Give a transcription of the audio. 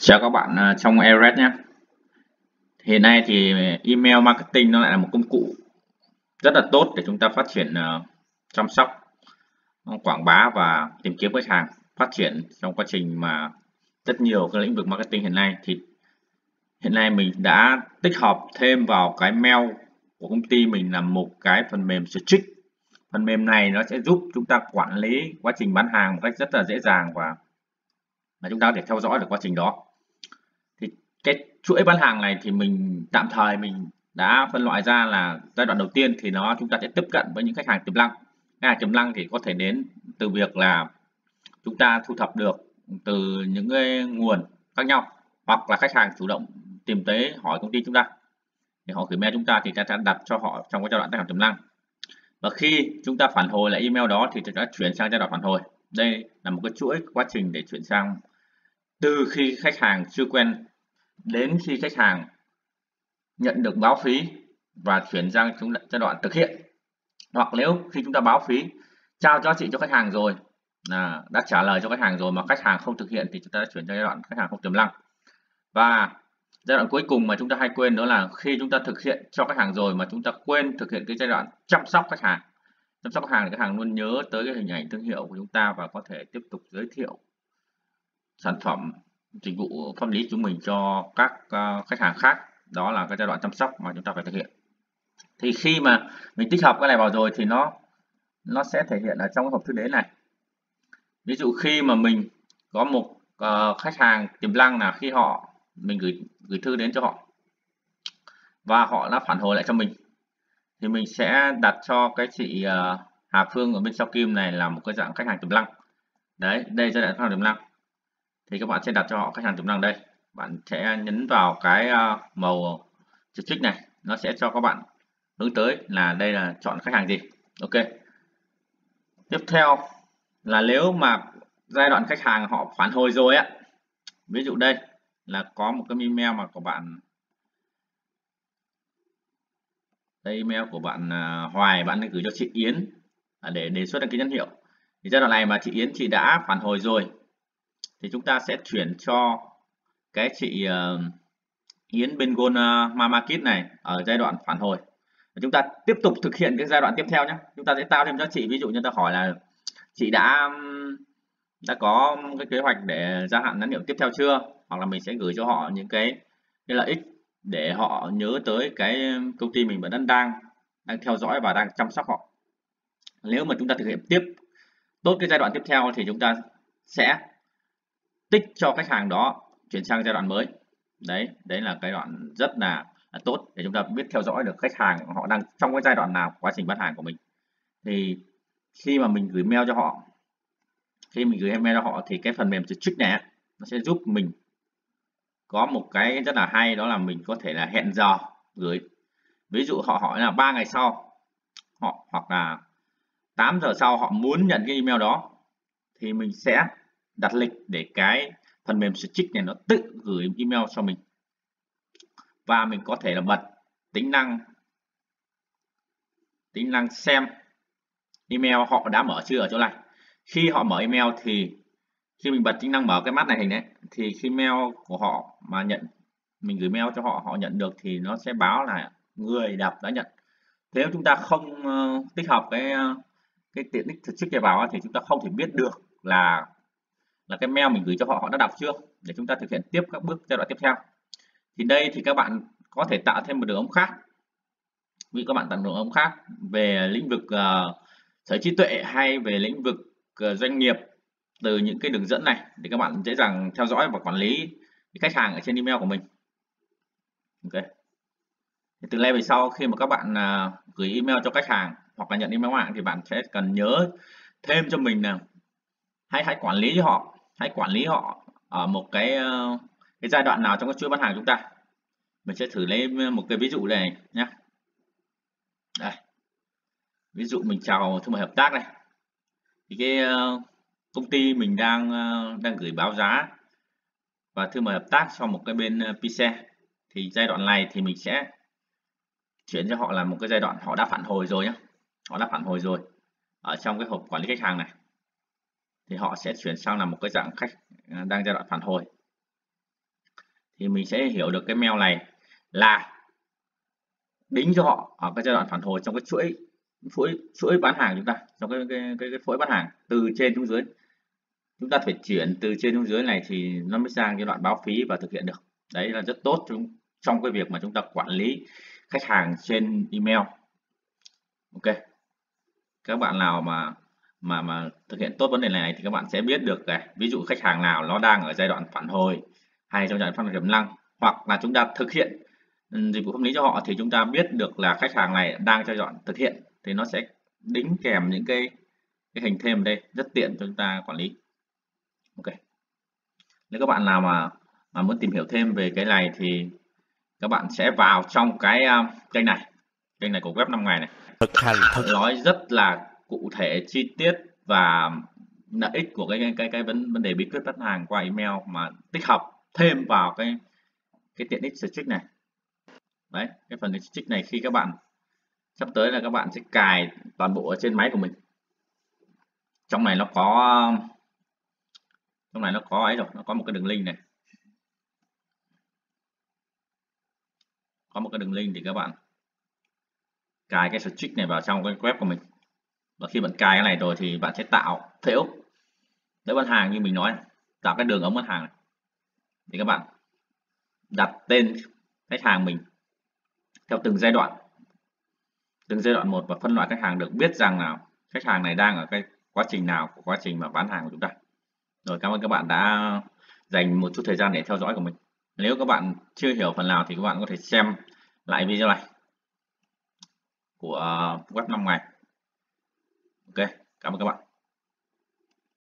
Chào các bạn trong Airred nhé. Hiện nay thì email marketing nó lại là một công cụ rất là tốt để chúng ta phát triển, chăm sóc, quảng bá và tìm kiếm khách hàng, phát triển trong quá trình mà rất nhiều cái lĩnh vực marketing hiện nay mình đã tích hợp thêm vào cái mail của công ty mình là một cái phần mềm Strict. Phần mềm này nó sẽ giúp chúng ta quản lý quá trình bán hàng một cách rất là dễ dàng và chúng ta có thể theo dõi được quá trình đó. Thì cái chuỗi bán hàng này thì tạm thời mình đã phân loại ra là giai đoạn đầu tiên thì chúng ta sẽ tiếp cận với những khách hàng tiềm năng. Khách hàng tiềm năng thì có thể đến từ việc là chúng ta thu thập được từ những cái nguồn khác nhau, hoặc là khách hàng chủ động tìm tới hỏi công ty chúng ta thì họ gửi mail chúng ta thì ta sẽ đặt cho họ trong cái giai đoạn khách hàng tiềm năng. Và khi chúng ta phản hồi lại email đó thì chúng ta chuyển sang giai đoạn phản hồi. Đây là một cái chuỗi quá trình để chuyển sang từ khi khách hàng chưa quen đến khi khách hàng nhận được báo phí và chuyển sang giai đoạn thực hiện. Hoặc nếu khi chúng ta báo phí trao giá trị cho khách hàng rồi, đã trả lời cho khách hàng rồi mà khách hàng không thực hiện thì chúng ta đã chuyển sang giai đoạn khách hàng không tiềm năng. Và giai đoạn cuối cùng mà chúng ta hay quên đó là khi chúng ta thực hiện cho khách hàng rồi mà chúng ta quên thực hiện cái giai đoạn chăm sóc khách hàng. Chăm sóc khách hàng thì khách hàng luôn nhớ tới cái hình ảnh thương hiệu của chúng ta và có thể tiếp tục giới thiệu sản phẩm dịch vụ pháp lý chúng mình cho các khách hàng khác. Đó là cái giai đoạn chăm sóc mà chúng ta phải thực hiện. Thì khi mà mình tích hợp cái này vào rồi thì nó sẽ thể hiện ở trong cái hộp thư đến này. Ví dụ khi mà mình có một khách hàng tiềm năng là khi mình gửi thư đến cho họ và họ đã phản hồi lại cho mình thì mình sẽ đặt cho cái chị Hà Phương ở bên sau kim này là một cái dạng khách hàng tiềm năng. Đấy, đây giai đoạn khách hàng tiềm năng. Thì các bạn sẽ đặt cho họ khách hàng tiềm năng đây. Bạn sẽ nhấn vào cái màu trích này, nó sẽ cho các bạn hướng tới là đây là chọn khách hàng gì. Ok. Tiếp theo là nếu mà giai đoạn khách hàng họ phản hồi rồi á, ví dụ đây là có một cái email mà của bạn, đây email của bạn Hoài, bạn gửi cho chị Yến để đề xuất đăng ký nhãn hiệu. Thì giai đoạn này mà chị Yến chị đã phản hồi rồi thì chúng ta sẽ chuyển cho cái chị Yến bên Gold Mama Kit này ở giai đoạn phản hồi. Chúng ta tiếp tục thực hiện cái giai đoạn tiếp theo nhé. Chúng ta sẽ tạo thêm cho chị, ví dụ như ta hỏi là chị đã có cái kế hoạch để gia hạn nhãn hiệu tiếp theo chưa, hoặc là mình sẽ gửi cho họ những cái lợi ích để họ nhớ tới cái công ty mình vẫn đang theo dõi và đang chăm sóc họ. Nếu mà chúng ta thực hiện tiếp tốt cái giai đoạn tiếp theo thì chúng ta sẽ tích cho khách hàng đó chuyển sang giai đoạn mới. Đấy là cái đoạn rất là tốt để chúng ta biết theo dõi được khách hàng họ đang trong cái giai đoạn nào quá trình bán hàng của mình. Thì khi mà mình gửi mail cho họ, thì cái phần mềm Strict này nó sẽ giúp mình có một cái rất là hay, đó là mình có thể là hẹn giờ gửi. Ví dụ họ hỏi là 3 ngày sau hoặc là 8 giờ sau họ muốn nhận cái email đó thì mình sẽ đặt lịch để cái phần mềm Strict này nó tự gửi email cho mình. Và mình có thể là bật tính năng xem email họ đã mở chưa ở chỗ này. Khi họ mở email thì khi mình bật tính năng mở cái mắt này hình đấy, thì khi mail của họ mà mình gửi mail cho họ nhận được thì nó sẽ báo là người đọc đã nhận. Nếu chúng ta không tích hợp cái tiện ích Strict này vào thì chúng ta không thể biết được là cái mail mình gửi cho họ đã đọc chưa, để chúng ta thực hiện tiếp các bước giai đoạn tiếp theo. Thì đây thì các bạn có thể tạo thêm một đường ống khác. Vì các bạn tạo đường ống khác về lĩnh vực sở hữu trí tuệ hay về lĩnh vực doanh nghiệp từ những cái đường dẫn này để các bạn dễ dàng theo dõi và quản lý khách hàng ở trên email của mình. Ok. Từ nay về sau khi mà các bạn gửi email cho khách hàng hoặc là nhận email hàng thì bạn sẽ cần nhớ thêm cho mình là hãy quản lý họ ở một cái giai đoạn nào trong cái chuỗi bán hàng chúng ta. Mình sẽ thử lấy một cái ví dụ này nhé. Đây, ví dụ mình chào thương mại hợp tác này, thì cái công ty mình đang gửi báo giá và thương mại hợp tác cho một cái bên Pise. Thì giai đoạn này thì mình sẽ chuyển cho họ là một cái giai đoạn họ đã phản hồi rồi nhé. Họ đã phản hồi rồi ở trong cái hộp quản lý khách hàng này thì họ sẽ chuyển sang là một cái dạng khách đang giai đoạn phản hồi. thì mình sẽ hiểu được cái mail này là đính cho họ ở cái giai đoạn phản hồi trong cái chuỗi bán hàng chúng ta, trong cái phỗi bán hàng từ trên xuống dưới. Chúng ta phải chuyển từ trên xuống dưới này thì nó mới sang cái đoạn báo phí và thực hiện được. Đấy là rất tốt trong cái việc mà chúng ta quản lý khách hàng trên email. Ok, các bạn nào mà thực hiện tốt vấn đề này thì các bạn sẽ biết được này, ví dụ khách hàng nào nó đang ở giai đoạn phản hồi hay trong giai đoạn phát triển tiềm năng, hoặc là chúng ta thực hiện dịch vụ pháp lý cho họ thì chúng ta biết được là khách hàng này đang giai đoạn thực hiện, thì nó sẽ đính kèm những cái hình thêm ở đây rất tiện cho chúng ta quản lý. Ok, nếu các bạn nào mà muốn tìm hiểu thêm về cái này thì các bạn sẽ vào trong cái kênh này của web 5 ngày này, nói rất là cụ thể chi tiết và lợi ích của cái vấn đề bí quyết bán hàng qua email mà tích hợp thêm vào cái tiện ích Strict này. Đấy, cái phần Strict này khi các bạn sắp tới là các bạn sẽ cài toàn bộ ở trên máy của mình. Trong này nó có ấy rồi, nó có một cái đường link này, có một cái đường link thì các bạn cài cái Strict này vào trong cái web của mình, và khi bạn cài cái này rồi thì bạn sẽ tạo phễu để bán hàng như mình nói, tạo cái đường ống bán hàng này. Thì các bạn đặt tên khách hàng mình theo từng giai đoạn một và phân loại khách hàng, được biết rằng là khách hàng này đang ở cái quá trình nào của quá trình mà bán hàng của chúng ta. Rồi, cảm ơn các bạn đã dành một chút thời gian để theo dõi của mình. Nếu các bạn chưa hiểu phần nào thì các bạn có thể xem lại video này của web 5 ngày. Ok, cảm ơn các bạn.